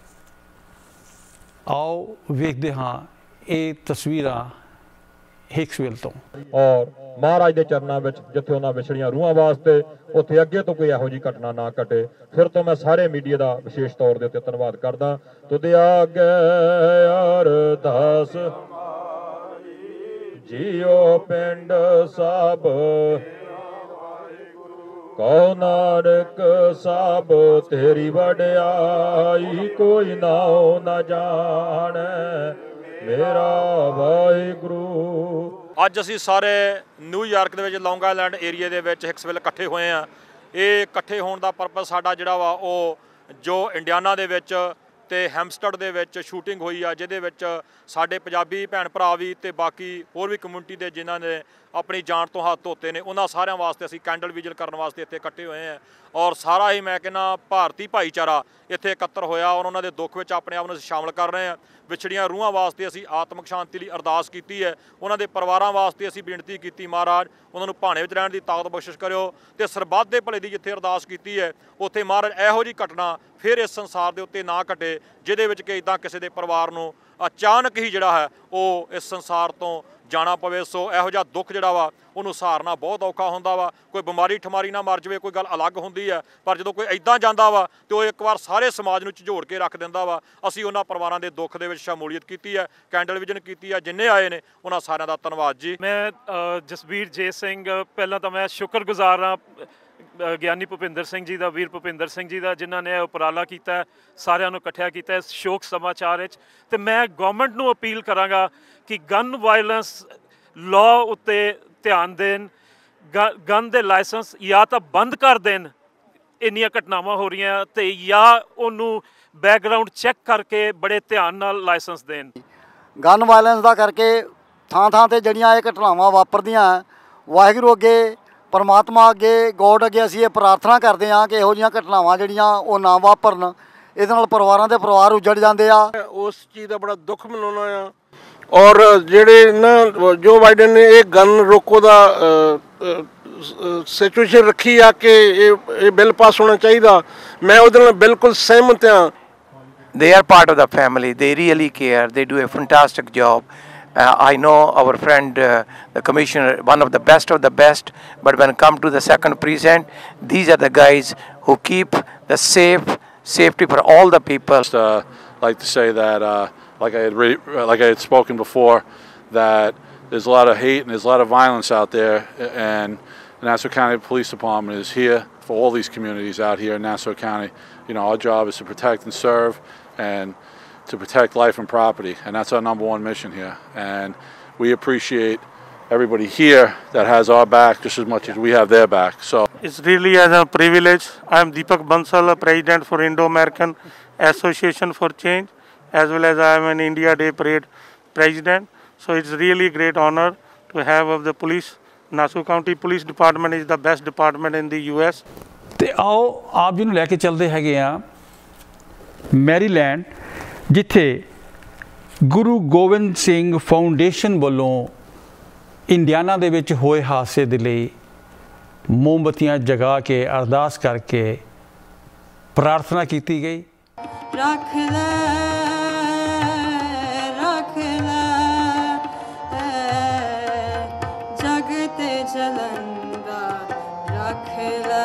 ਆਓ ਵੇਖਦੇ ਹਾਂ ਇਹ ਤਸਵੀਰਾਂ ਹਿਕਸਵਿਲ ਤੋਂ ਔਰ ਮਹਾਰਾਜ ਦੇ ਚਰਨਾਂ ਵਿੱਚ ਜਿੱਥੇ ਉਹਨਾਂ ਵਿਛੜੀਆਂ ਰੂਹਾਂ ਵਾਸਤੇ ਉੱਥੇ ਅੱਗੇ ਤੋਂ ਕੋਈ ਇਹੋ ਜਿਹੀ ਘਟਨਾ ਨਾ ਘਟੇ ਫਿਰ ਤੋਂ ਮੈਂ ਸਾਰੇ ਮੀਡੀਆ ਦਾ ਵਿਸ਼ੇਸ਼ ਤੌਰ ਦੇ ਉੱਤੇ ਧੰਨਵਾਦ ਕਰਦਾ ਤੁਦੇ ਅੱਗੇ ਅਰਦਾਸ ਜੀਓ ਪਿੰਡ ਸਭ ਕਉ ਨਾਨਕ ਸਭ ਤੇਰੀ ਵਡਿਆਈ ਕੋਈ ਨਾਉ ਨਾ ਜਾਣੈ ਮੇਰਾ ਵਾਹਿਗੁਰੂ ਅੱਜ ਅਸੀਂ ਸਾਰੇ ਨਿਊਯਾਰਕ ਦੇ ਵਿੱਚ ਲੌਂਗ ਆਈਲੈਂਡ ਏਰੀਆ ਦੇ ਵਿੱਚ ਹਿਕਸਵਿਲ ਇਕੱਠੇ ਹੋਏ ਆ ਇਹ ਇਕੱਠੇ ਹੋਣ ਦਾ ਪਰਪਸ ਸਾਡਾ ਜਿਹੜਾ ਵਾ ਉਹ ਜੋ ਇੰਡੀਆਨਾ ਦੇ ਵਿੱਚ ਤੇ ਹੈਮਸਟਡ ਦੇ ਵਿੱਚ ਸ਼ੂਟਿੰਗ ਹੋਈ ਆ ਜਿਹਦੇ ਵਿੱਚ ਸਾਡੇ ਪੰਜਾਬੀ ਭੈਣ ਭਰਾ ਵੀ ਤੇ ਬਾਕੀ ਹੋਰ ਵੀ ਕਮਿਊਨਿਟੀ ਦੇ ਜਿਨ੍ਹਾਂ ਨੇ ਆਪਣੀ ਜਾਨ ਤੋਂ ਹੱਥ ਧੋਤੇ ਨੇ ਉਹਨਾਂ ਸਾਰਿਆਂ ਵਾਸਤੇ ਅਸੀਂ ਕੈਂਡਲ ਵਿਜਲ ਕਰਨ ਵਾਸਤੇ ਇੱਥੇ ਇਕੱਠੇ ਹੋਏ ਆ ਔਰ ਸਾਰਾ ਹੀ ਮੈਂ ਕਹਿੰਦਾ ਭਾਰਤੀ ਭਾਈਚਾਰਾ ਇੱਥੇ ਇਕੱਤਰ ਹੋਇਆ ਔਰ ਉਹਨਾਂ ਦੇ ਦੁੱਖ ਵਿੱਚ ਆਪਣੇ ਆਪ ਨੂੰ ਸ਼ਾਮਲ ਕਰ ਰਹੇ ਆ ਵਿਛੜੀਆਂ ਰੂਹਾਂ ਵਾਸਤੇ ਅਸੀਂ ਆਤਮਿਕ ਸ਼ਾਂਤੀ ਲਈ ਅਰਦਾਸ ਕੀਤੀ ਹੈ ਉਹਨਾਂ ਦੇ ਪਰਿਵਾਰਾਂ ਵਾਸਤੇ ਅਸੀਂ ਬੇਨਤੀ ਕੀਤੀ ਮਹਾਰਾਜ ਉਹਨਾਂ ਨੂੰ ਭਾਣੇ ਵਿੱਚ ਰਹਿਣ ਦੀ ਤਾਕਤ ਬਖਸ਼ਿਸ਼ ਕਰਿਓ ਤੇ ਸਰਬੱਤ ਦੇ ਭਲੇ ਦੀ ਜਿੱਥੇ ਅਰਦਾਸ ਕੀਤੀ ਹੈ ਉੱਥੇ ਮਹਾਰਾਜ ਇਹੋ ਜਿਹੀ ਘਟਨਾ ਫਿਰ ਇਸ ਸੰਸਾਰ ਦੇ ਉੱਤੇ ਨਾ ਘਟੇ ਜਿਹਦੇ ਵਿੱਚ ਕਿ ਇੱਦਾਂ ਕਿਸੇ ਦੇ ਪਰਿਵਾਰ ਨੂੰ ਅਚਾਨਕ ਹੀ ਜਿਹੜਾ ਹੈ ਉਹ ਇਸ ਸੰਸਾਰ ਤੋਂ ਜਾਣਾ ਪਵੇ ਸੋ ਇਹੋ ਜਿਹਾ ਦੁੱਖ ਜਿਹੜਾ ਵਾ ਉਹਨੂੰ ਸਹਾਰਨਾ ਬਹੁਤ ਔਖਾ ਹੁੰਦਾ ਵਾ ਕੋਈ ਬਿਮਾਰੀ ਠਮਾਰੀ ਨਾ ਮਰ ਜਾਵੇ ਕੋਈ ਗੱਲ ਅਲੱਗ ਹੁੰਦੀ ਹੈ ਪਰ ਜਦੋਂ ਕੋਈ ਇੱਦਾਂ ਜਾਂਦਾ ਵਾ ਤੇ ਉਹ ਇੱਕ ਵਾਰ ਸਾਰੇ ਸਮਾਜ ਨੂੰ ਝਿਜੋੜ ਕੇ ਰੱਖ ਦਿੰਦਾ ਵਾ ਅਸੀਂ ਉਹਨਾਂ ਪਰਿਵਾਰਾਂ ਦੇ ਦੁੱਖ ਦੇ ਵਿੱਚ ਸ਼ਮੂਲੀਅਤ ਕੀਤੀ ਹੈ ਕੈਂਡਲ ਵਿਜਨ ਕੀਤੀ ਹੈ ਜਿੰਨੇ ਆਏ ਨੇ ਉਹਨਾਂ ਸਾਰਿਆਂ ਦਾ ਧੰਨਵਾਦ ਜੀ ਮੈਂ ਜਸਬੀਰ ਜੇ ਸਿੰਘ ਪਹਿਲਾਂ ਤਾਂ ਮੈਂ ਸ਼ੁਕਰਗੁਜ਼ਾਰ ਹਾਂ ਗਿਆਨੀ ਭੁਪਿੰਦਰ ਸਿੰਘ ਜੀ ਦਾ ਵੀਰ ਭੁਪਿੰਦਰ ਸਿੰਘ ਜੀ ਦਾ ਜਿਨ੍ਹਾਂ ਨੇ ਉਪਰਾਲਾ ਕੀਤਾ ਸਾਰਿਆਂ ਨੂੰ ਇਕੱਠਿਆ ਕੀਤਾ ਇਸ ਸ਼ੋਕ ਸਮਾਚਾਰ ਵਿੱਚ ਤੇ ਮੈਂ ਗਵਰਨਮੈਂਟ ਨੂੰ ਅਪੀਲ ਕਰਾਂਗਾ ਕਿ ਗਨ ਵਾਇਲੈਂਸ ਲਾਅ ਉੱਤੇ ਧਿਆਨ ਦੇਣ ਗਨ ਦੇ ਲਾਇਸੈਂਸ ਜਾਂ ਤਾਂ ਬੰਦ ਕਰ ਦੇਣ ਇੰਨੀਆਂ ਘਟਨਾਵਾਂ ਹੋ ਰਹੀਆਂ ਤੇ ਜਾਂ ਉਹਨੂੰ ਬੈਕਗਰਾਉਂਡ ਚੈੱਕ ਕਰਕੇ ਬੜੇ ਧਿਆਨ ਨਾਲ ਲਾਇਸੈਂਸ ਦੇਣ ਗਨ ਵਾਇਲੈਂਸ ਦਾ ਕਰਕੇ ਥਾਂ ਥਾਂ ਤੇ ਜਿਹੜੀਆਂ ਇਹ ਘਟਨਾਵਾਂ ਵਾਪਰਦੀਆਂ ਵਾਹਿਗੁਰੂ ਅੱਗੇ ਪਰਮਾਤਮਾ ਅੱਗੇ ਗੋਡ ਅੱਗੇ ਅਸੀਂ ਇਹ ਪ੍ਰਾਰਥਨਾ ਕਰਦੇ ਹਾਂ ਕਿ ਇਹੋ ਜਿਹੀਆਂ ਘਟਨਾਵਾਂ ਜਿਹੜੀਆਂ ਉਹ ਨਾ ਵਾਪਰਨ ਇਹਦੇ ਨਾਲ ਪਰਿਵਾਰਾਂ ਦੇ ਪਰਿਵਾਰ ਉੱਜੜ ਜਾਂਦੇ ਆ ਉਸ ਚੀਜ਼ ਦਾ ਬੜਾ ਦੁੱਖ ਮਨਾਉਣਾ ਆ ਔਰ ਜਿਹੜੇ ਨਾ ਜੋ ਬਾਈਡਨ ਨੇ ਇਹ ਗਨ ਰੋਕੋ ਦਾ ਸਿਚੁਏਸ਼ਨ ਰੱਖੀ ਆ ਕਿ ਇਹ ਇਹ ਬਿੱਲ ਪਾਸ ਹੋਣਾ ਚਾਹੀਦਾ ਮੈਂ ਉਹਦੇ ਨਾਲ ਬਿਲਕੁਲ ਸਹਿਮਤ ਹਾਂ They are part of the family. They really care. They do a fantastic job. Uh, I know our friend, uh, the commissioner, one of the best of the best. But when it comes to the second precinct, these are the guys who keep the safe safety for all the people. Just, uh, like to say that, uh, like I had re like I had spoken before, that there's a lot of hate and there's a lot of violence out there, and the Nassau County Police Department is here for all these communities out here in Nassau County. You know, our job is to protect and serve and to protect life and property, and that's our number one mission here. And we appreciate everybody here that has our back just as much as we have their back. So it's really as a privilege. I am Deepak Bansal, President for Indo-American Association for Change, as well as I am an India Day Parade President. So it's really great honor to have of the police Nassau County Police Department is the best department in the U S. ਤੇ ਆਓ ਆਪ ਜੀ ਨੂੰ ਲੈ ਕੇ ਚੱਲਦੇ ਹੈਗੇ ਆ ਮੈਰੀਲੈਂਡ, ਜਿੱਥੇ ਗੁਰੂ ਗੋਬਿੰਦ ਸਿੰਘ ਫਾਊਂਡੇਸ਼ਨ ਵੱਲੋਂ ਇੰਡੀਆਨਾ ਦੇ ਵਿੱਚ ਹੋਏ ਹਾਦਸੇ ਦੇ ਲਈ ਮੋਮਬੱਤੀਆਂ ਜਗਾ ਕੇ ਅਰਦਾਸ ਕਰਕੇ ਪ੍ਰਾਰਥਨਾ ਕੀਤੀ ਗਈ। ਰੱਖ ਲੈ ਰੱਖ ਲੈ ਜਗ ਤੇ ਜਲੰਦਾ ਰੱਖ ਲੈ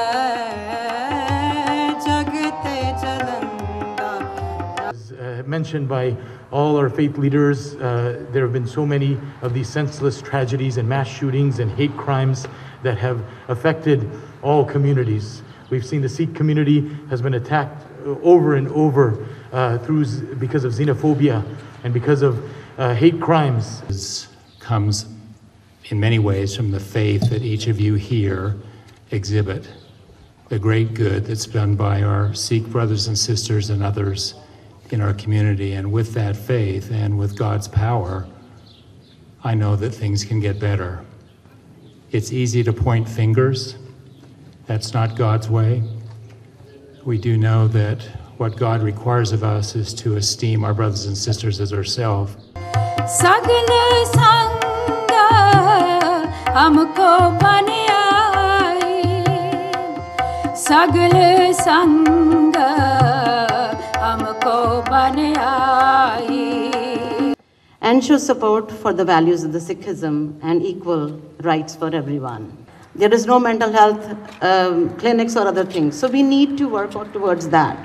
ਜਗ ਤੇ ਜਲੰਦਾ। Mentioned by all our faith leaders, uh, there have been so many of these senseless tragedies and mass shootings and hate crimes that have affected all communities. We've seen the Sikh community has been attacked over and over uh, through because of xenophobia and because of uh, hate crimes. This comes in many ways from the faith that each of you here exhibit, the great good that's done by our Sikh brothers and sisters and others in our community. And with that faith and with God's power, I know that things can get better. It's easy to point fingers. That's not God's way. We do know that what God requires of us is to esteem our brothers and sisters as ourselves. Sagal sanga humko banai, sagal sanga humko banai. And show support for the values of the Sikhism and equal rights for everyone. There is no mental health um, clinics or other things, so we need to work towards that.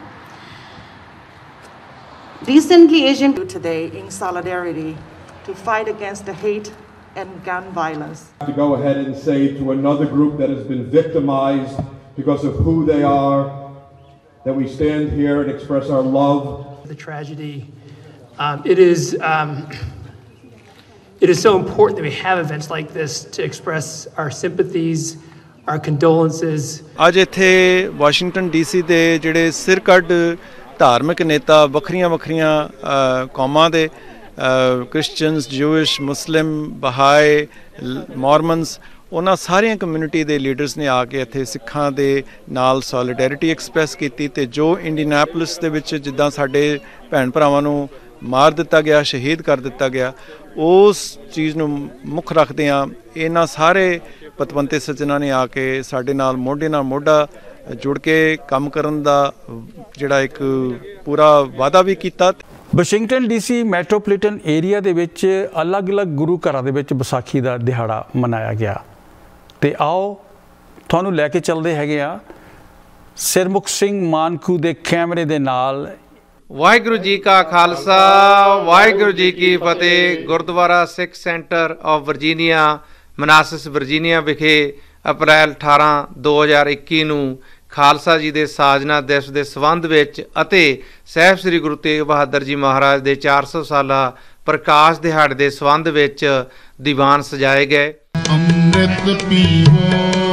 Recently, Asian today in solidarity to fight against the hate and gun violence. To go ahead and say to another group that has been victimized because of who they are, that we stand here and express our love. The tragedy. Um, it is um, it is so important that we have events like this to express our sympathies, our condolences. ਅੱਜ ਇੱਥੇ ਵਾਸ਼ਿੰਗਟਨ ਡੀਸੀ ਦੇ ਜਿਹੜੇ ਸਿਰਕੱਢ ਧਾਰਮਿਕ ਨੇਤਾ ਵੱਖਰੀਆਂ ਵੱਖਰੀਆਂ ਕੌਮਾਂ ਦੇ ਕ੍ਰਿਸਚੀਅਨਸ, ਜੂਇਸ਼, ਮੁਸਲਿਮ, ਬਹਾਈ, ਮੋਰਮਨਸ, ਉਹਨਾਂ ਸਾਰੀਆਂ ਕਮਿਊਨਿਟੀ ਦੇ ਲੀਡਰਸ ਨੇ ਆ ਕੇ ਇੱਥੇ ਸਿੱਖਾਂ ਦੇ ਨਾਲ ਸੋਲੀਡੈਰਿਟੀ ਐਕਸਪ੍ਰੈਸ ਕੀਤੀ। ਤੇ ਜੋ ਇੰਡੀਆਨਾਪੋਲਿਸ ਦੇ ਵਿੱਚ ਜਿੱਦਾਂ ਸਾਡੇ ਭੈਣ ਭਰਾਵਾਂ ਨੂੰ ਮਾਰ ਦਿੱਤਾ ਗਿਆ, ਸ਼ਹੀਦ ਕਰ ਦਿੱਤਾ ਗਿਆ, ਉਸ ਚੀਜ਼ ਨੂੰ ਮੁੱਖ ਰੱਖਦਿਆਂ ਇਹਨਾਂ ਸਾਰੇ ਪਤਵੰਤੇ ਸੱਜਣਾਂ ਨੇ ਆ ਕੇ ਸਾਡੇ ਨਾਲ ਮੋਢੇ ਨਾਲ ਮੋਢਾ ਜੁੜ ਕੇ ਕੰਮ ਕਰਨ ਦਾ ਜਿਹੜਾ ਇੱਕ ਪੂਰਾ ਵਾਅਦਾ ਵੀ ਕੀਤਾ। ਵਾਸ਼ਿੰਗਟਨ ਡੀਸੀ ਮੈਟਰੋਪੋਲੀਟਨ ਏਰੀਆ ਦੇ ਵਿੱਚ ਅਲੱਗ-ਅਲੱਗ ਗੁਰੂ ਘਰਾਂ ਦੇ ਵਿੱਚ ਵਿਸਾਖੀ ਦਾ ਦਿਹਾੜਾ ਮਨਾਇਆ ਗਿਆ। ਤੇ ਆਓ ਤੁਹਾਨੂੰ ਲੈ ਕੇ ਚੱਲਦੇ ਹੈਗੇ ਆ ਸਿਰਮੁਖ ਸਿੰਘ ਮਾਨਕੂ ਦੇ ਕੈਮਰੇ ਦੇ ਨਾਲ। ਵਾਹਿਗੁਰੂ ਜੀ ਕਾ ਖਾਲਸਾ, ਵਾਹਿਗੁਰੂ ਜੀ ਕੀ ਫਤਿਹ। Gurdwara Sikh centre of Virginia, Manassas Virginia ਵਿਖੇ ਅਪ੍ਰੈਲ ਅਠਾਰਾਂ ਦੋ ਹਜ਼ਾਰ ਇੱਕੀ ਨੂੰ ਖਾਲਸਾ ਜੀ ਦੇ ਸਾਜਨਾ ਦਿਵਸ ਦੇ ਸੰਬੰਧ ਵਿੱਚ ਅਤੇ ਸਾਹਿਬ ਸ੍ਰੀ ਗੁਰੂ ਤੇਗ ਬਹਾਦਰ ਜੀ ਮਹਾਰਾਜ ਦੇ ਚਾਰ ਸੌ ਸਾਲਾ ਪ੍ਰਕਾਸ਼ ਦਿਹਾੜੇ ਦੇ ਸੰਬੰਧ ਵਿੱਚ ਦੀਵਾਨ ਸਜਾਏ ਗਏ। ਅੰਮ੍ਰਿਤ ਪੀਵੋ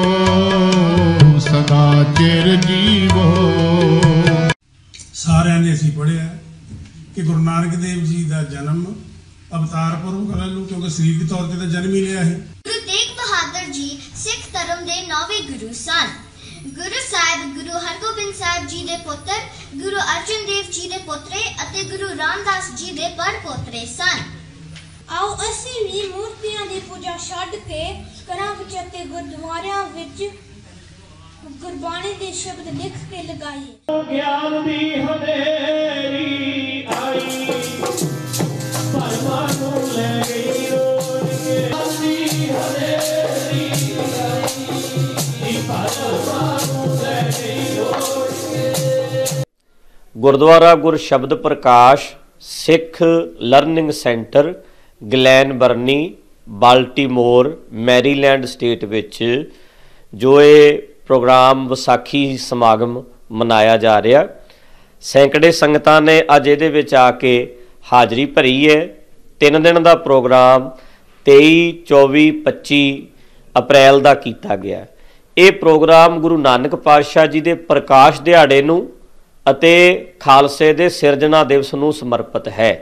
ਸਦਾ ਚਿਰ ਜੀਵੋ। ਸਾਰਿਆਂ ਨੇ ਅਸੀਂ ਪੜ੍ਹਿਆ ਕਿ ਗੁਰੂ ਨਾਨਕ ਦੇਵ ਜੀ ਦਾ ਜਨਮ ਅਵਤਾਰ ਪੁਰਬ ਕਰ ਲੂ, ਕਿਉਂਕਿ ਸਰੀਰਕ ਤੌਰ ਤੇ ਤਾਂ ਜਨਮ ਹੀ ਲਿਆ ਹੈ। ਗੁਰੂ ਤੇਗ ਬਹਾਦਰ ਜੀ ਸਿੱਖ ਧਰਮ ਦੇ ਨੌਵੇਂ ਗੁਰੂ ਸਨ। ਗੁਰੂ ਸਾਹਿਬ ਗੁਰੂ ਹਰਗੋਬਿੰਦ ਸਾਹਿਬ ਜੀ ਦੇ ਪੁੱਤਰ, ਗੁਰੂ ਅਰਜਨ ਦੇਵ ਜੀ ਦੇ ਪੋਤਰੇ ਅਤੇ ਗੁਰੂ ਰਾਮਦਾਸ ਜੀ ਦੇ ਪੜਪੋਤਰੇ ਸਨ। ਆਓ ਅਸੀਂ ਵੀ ਮੂਰਤੀਆਂ ਦੀ ਪੂਜਾ ਛੱਡ ਕੇ ਘਰਾਂ ਵਿੱਚ ਅਤੇ ਗੁਰਦੁਆਰਿਆਂ ਵਿੱਚ ਗੁਰਬਾਣੀ ਦੇ ਸ਼ਬਦ ਲਿਖ ਕੇ ਲਗਾਈਏ। ਗਿਆਨ ਦੀ ਹਨੇਰੀ ਆਈ, ਪਰਮਾਂ ਨੂੰ ਲੈ ਗਈ ਰੋੜ ਕੇ। ਗਿਆਨ ਦੀ ਹਨੇਰੀ ਆਈ, ਪਰਮਾਂ ਨੂੰ ਲੈ ਗਈ ਰੋੜ ਕੇ। Gurdwara Gurshabad Prakash Sikh learning centre, Glen Burnie, Baltimore, Maryland state ਵਿੱਚ ਜੋ ਇਹ ਪ੍ਰੋਗਰਾਮ ਵਿਸਾਖੀ ਸਮਾਗਮ ਮਨਾਇਆ ਜਾ ਰਿਹਾ। ਸੈਂਕੜੇ ਸੰਗਤਾਂ ਨੇ ਅੱਜ ਇਹਦੇ ਵਿੱਚ ਆ ਕੇ ਹਾਜ਼ਰੀ ਭਰੀ ਹੈ। ਤਿੰਨ ਦਿਨ ਦਾ ਪ੍ਰੋਗਰਾਮ ਤੇਈ, ਚੌਵੀ, ਪੱਚੀ ਅਪ੍ਰੈਲ ਦਾ ਕੀਤਾ ਗਿਆ। ਇਹ ਪ੍ਰੋਗਰਾਮ ਗੁਰੂ ਨਾਨਕ ਪਾਤਸ਼ਾਹ ਜੀ ਦੇ ਪ੍ਰਕਾਸ਼ ਦਿਹਾੜੇ ਨੂੰ ਅਤੇ ਖਾਲਸੇ ਦੇ ਸਿਰਜਣਾ ਦਿਵਸ ਨੂੰ ਸਮਰਪਿਤ ਹੈ।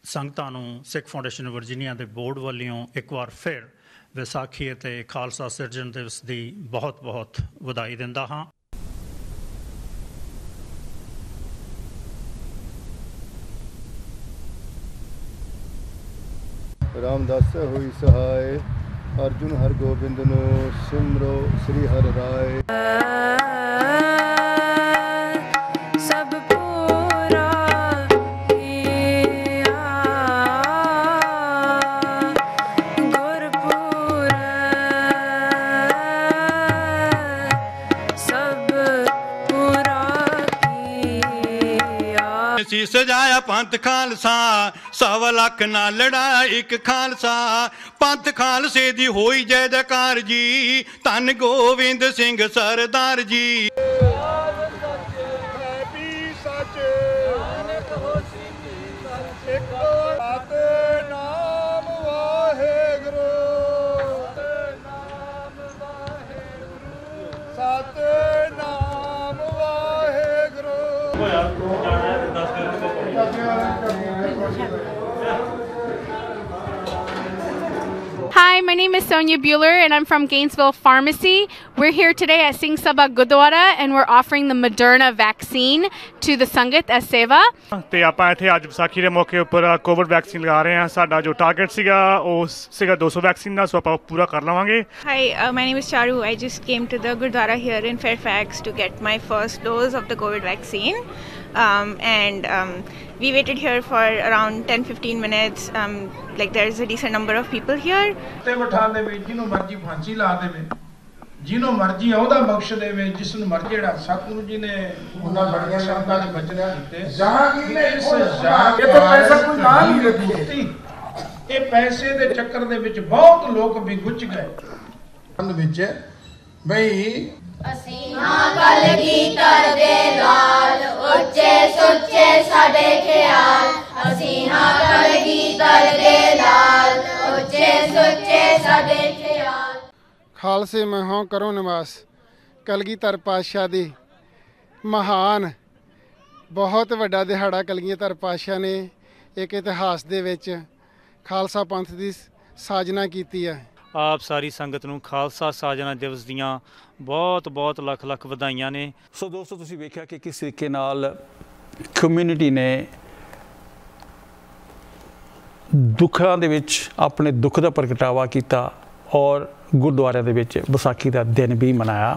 ਸੰਗਤਾਂ ਨੂੰ ਸਿੱਖ ਫਾਊਂਡੇਸ਼ਨ ਵਰਜੀਨੀਆ ਦੇ ਬੋਰਡ ਵੱਲੋਂ ਇੱਕ ਵਾਰ ਫਿਰ ਵਿਸਾਖੀ ਅਤੇ ਖਾਲਸਾ ਸਿਰਜਣ ਦਿਵਸ ਦੀ ਬਹੁਤ ਬਹੁਤ ਵਧਾਈ ਦਿੰਦਾ ਹਾਂ। ਰਾਮਦਾਸ ਹੋਈ ਸਹਾਇ, ਅਰਜੁਨ ਹਰ ਗੋਬਿੰਦ ਨੂੰ ਸਿਮਰੋ ਸ੍ਰੀ ਹਰਿ ਰਾਏ। ਸਭ ਪੂਰਾ ਕੀਆ ਗੁਰਪੁਰ, ਸਭ ਪੂਰਾ ਕੀਆ। ਸੀ ਸਜਾਇਆ ਪੰਥ ਖਾਲਸਾ, ਸਵਾ ਲੱਖ ਨਾਲ ਲੜਾ ਇੱਕ ਖਾਲਸਾ। ਪੰਥ ਖਾਲਸੇ ਦੀ ਹੋਈ ਜੈ ਜੈਕਾਰ ਜੀ, ਧੰਨ Gobind Singh Sardar ji. Hi, my name is Sonia Bueller and I'm from Gainesville Pharmacy. We're here today at Singh Sabha Gurdwara and we're offering the Moderna vaccine to the Sangat as seva. ਤੇ ਆਪਾਂ ਇੱਥੇ ਅੱਜ ਵਿਸਾਖੀ ਦੇ ਮੌਕੇ ਉੱਪਰ ਕੋਵਿਡ ਵੈਕਸੀਨ ਲਗਾ ਰਹੇ ਹਾਂ। ਸਾਡਾ ਜੋ ਟਾਰਗੇਟ ਸੀਗਾ ਉਹ ਸੀਗਾ ਦੋ ਸੌ ਵੈਕਸੀਨ ਦਾ, ਸੋ ਆਪਾਂ ਪੂਰਾ ਕਰ ਲਵਾਂਗੇ। Hi, uh, my name is Charu. I just came to the Gurdwara here in Fairfax to get my first dose of the COVID vaccine. Um, and um, we waited here for around ten to fifteen minutes. Um, like there's a decent number of people here. ਤੇ ਬਿਠਾ ਦੇਵੇ, ਜਿਹਨੂੰ ਮਰਜ਼ੀ ਫਾਂਸੀ ਲਾ ਦੇਵੇ, ਜਿਹਨੂੰ ਮਰਜ਼ੀ ਅਹੁਦਾ ਬਖਸ਼ ਦੇਵੇ, ਜਿਸ ਨੂੰ ਮਰਜ਼ੀ। ਜਿਹੜਾ ਸਤਿਗੁਰੂ ਜੀ ਨੇ ਉਹਨਾਂ ਬੜੀਆਂ ਸ਼ਬਦਾਂ 'ਚ ਬਚਨ ਕੀਤੇ, ਜਹਾਂਗੀਰ ਨੇ ਇਸ ਜਹਾਂਗੀਰ ਇਹ ਤਾਂ ਪੈਸਾ ਕੋਈ ਨਾ ਨਹੀਂ ਰੱਖੀ। ਇਹ ਪੈਸੇ ਦੇ ਚੱਕਰ ਦੇ ਵਿੱਚ ਬਹੁਤ ਲੋਕ ਵੀ ਗੁੱਝ ਗਏ ਅੰਦ ਵਿੱਚ ਬਈ। ਅਸੀਂ ਹਾਂ ਕਲਗੀਧਰ ਦੇ ਲਾਲ, ਉੱਚੇ ਸੁੱਚੇ ਸਾਡੇ ਖਿਆਲ। ਅਸੀਂ ਹਾਂ ਕਲਗੀਧਰ ਦੇ ਲਾਲ, ਉੱਚੇ ਸੁੱਚੇ ਸਾਡੇ ਖਿਆਲ। ਖਾਲਸੇ ਮੈਂ ਹਾਂ ਕਰੋ ਨਿਵਾਸ। ਕਲਗੀਧਰ ਪਾਤਸ਼ਾਹ ਦੀ ਮਹਾਨ ਬਹੁਤ ਵੱਡਾ ਦਿਹਾੜਾ ਕਲਗੀਧਰ ਪਾਤਸ਼ਾਹ ਨੇ ਇੱਕ ਇਤਿਹਾਸ ਦੇ ਵਿੱਚ ਖਾਲਸਾ ਪੰਥ ਦੀ ਸਾਜਨਾ ਕੀਤੀ ਹੈ। ਆਪ ਸਾਰੀ ਸੰਗਤ ਨੂੰ ਖਾਲਸਾ ਸਾਜਨਾ ਦਿਵਸ ਦੀਆਂ ਬਹੁਤ ਬਹੁਤ ਲੱਖ ਲੱਖ ਵਧਾਈਆਂ ਨੇ। ਸੋ ਦੋਸਤੋ, ਤੁਸੀਂ ਵੇਖਿਆ ਕਿ ਕਿਸ ਤਰੀਕੇ ਨਾਲ ਕਮਿਊਨਿਟੀ ਨੇ ਦੁੱਖਾਂ ਦੇ ਵਿੱਚ ਆਪਣੇ ਦੁੱਖ ਦਾ ਪ੍ਰਗਟਾਵਾ ਕੀਤਾ ਔਰ ਗੁਰਦੁਆਰਿਆਂ ਦੇ ਵਿੱਚ ਵਿਸਾਖੀ ਦਾ ਦਿਨ ਵੀ ਮਨਾਇਆ।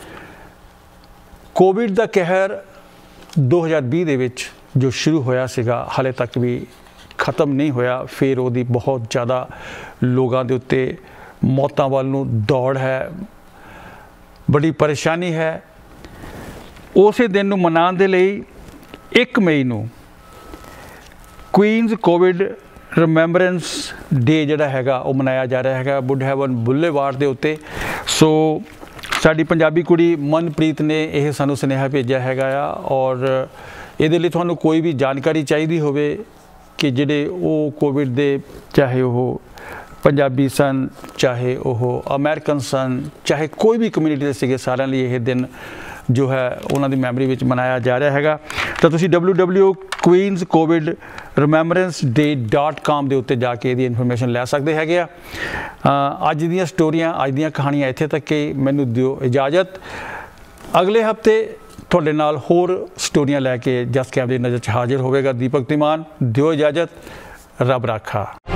ਕੋਵਿਡ ਦਾ ਕਹਿਰ ਦੋ ਹਜ਼ਾਰ ਵੀਹ ਦੇ ਵਿੱਚ ਜੋ ਸ਼ੁਰੂ ਹੋਇਆ ਸੀਗਾ, ਹਾਲੇ ਤੱਕ ਵੀ ਖਤਮ ਨਹੀਂ ਹੋਇਆ। ਫਿਰ ਉਹਦੀ ਬਹੁਤ ਜ਼ਿਆਦਾ ਲੋਕਾਂ ਦੇ ਉੱਤੇ ਮੌਤਾਂ ਵੱਲ ਨੂੰ ਦੌੜ ਹੈ, ਬੜੀ ਪਰੇਸ਼ਾਨੀ ਹੈ। ਉਸੇ ਦਿਨ ਨੂੰ ਮਨਾਉਣ ਦੇ ਲਈ ਇੱਕ ਮਈ ਨੂੰ ਕੁਈਨਜ਼ ਕੋਵਿਡ ਰਿਮੈਂਬਰੈਂਸ ਡੇ ਜਿਹੜਾ ਹੈਗਾ ਉਹ ਮਨਾਇਆ ਜਾ ਰਿਹਾ ਹੈਗਾ ਵੁੱਡ ਹੈਵਨ ਬੁੱਲੇਵਾਰਡ ਦੇ ਉੱਤੇ। ਸੋ ਸਾਡੀ ਪੰਜਾਬੀ ਕੁੜੀ ਮਨਪ੍ਰੀਤ ਨੇ ਇਹ ਸਾਨੂੰ ਸੁਨੇਹਾ ਭੇਜਿਆ ਹੈਗਾ ਆ, ਔਰ ਇਹਦੇ ਲਈ ਤੁਹਾਨੂੰ ਕੋਈ ਵੀ ਜਾਣਕਾਰੀ ਚਾਹੀਦੀ ਹੋਵੇ ਕਿ ਜਿਹੜੇ ਉਹ ਕੋਵਿਡ ਦੇ, ਚਾਹੇ ਉਹ ਪੰਜਾਬੀ ਸਨ, ਚਾਹੇ ਉਹ ਅਮਰੀਕਨ ਸਨ, ਚਾਹੇ ਕੋਈ ਵੀ ਕਮਿਊਨਿਟੀ ਦੇ ਸੀਗੇ, ਸਾਰਿਆਂ ਲਈ ਇਹ ਦਿਨ ਜੋ ਹੈ ਉਹਨਾਂ ਦੀ ਮੈਮਰੀ ਵਿੱਚ ਮਨਾਇਆ ਜਾ ਰਿਹਾ ਹੈਗਾ। ਤਾਂ ਤੁਸੀਂ W W Queens COVID remembrance day dot com ਦੇ ਉੱਤੇ ਜਾ ਕੇ ਇਹਦੀ ਇਨਫੋਰਮੇਸ਼ਨ ਲੈ ਸਕਦੇ ਹੈਗੇ ਆ। ਅੱਜ ਦੀਆਂ ਸਟੋਰੀਆਂ, ਅੱਜ ਦੀਆਂ ਕਹਾਣੀਆਂ ਇੱਥੇ ਤੱਕ ਹੀ। ਮੈਨੂੰ ਦਿਓ ਇਜਾਜ਼ਤ। ਅਗਲੇ ਹਫਤੇ ਤੁਹਾਡੇ ਨਾਲ ਹੋਰ ਸਟੋਰੀਆਂ ਲੈ ਕੇ ਜਸ ਕੈਬ ਦੀ ਨਜ਼ਰ 'ਚ ਹਾਜ਼ਰ ਹੋਵੇਗਾ ਦੀਪਕ ਤਿਮਾਨ। ਦਿਓ ਇਜਾਜ਼ਤ। ਰੱਬ ਰਾਖਾ।